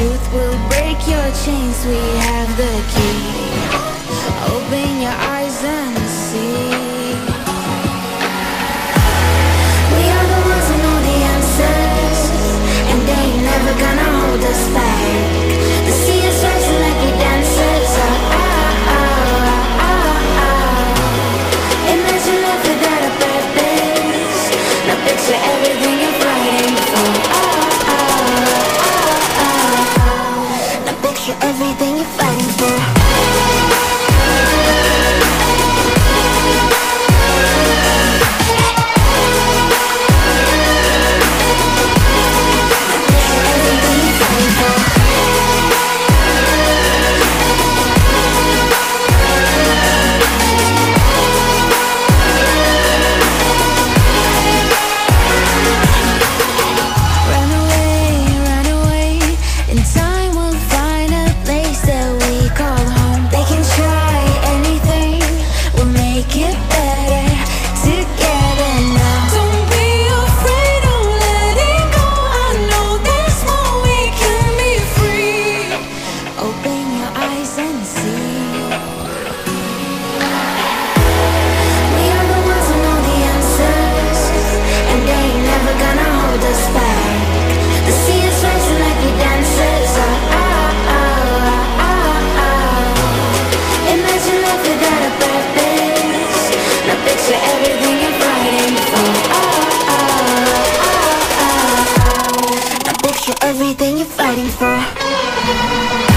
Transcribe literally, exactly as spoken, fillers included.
truth will break your chains. We have the key. Open your eyes and see. We are the ones who know the answers, and they ain't never gonna hold us back. The sea is rising like we dancers. Oh, oh, oh, oh, oh. Imagine life without a purpose. Now picture everything you're fighting for. Oh, oh, oh, oh, oh. Now picture everything you're fighting for. Everything you're fighting for.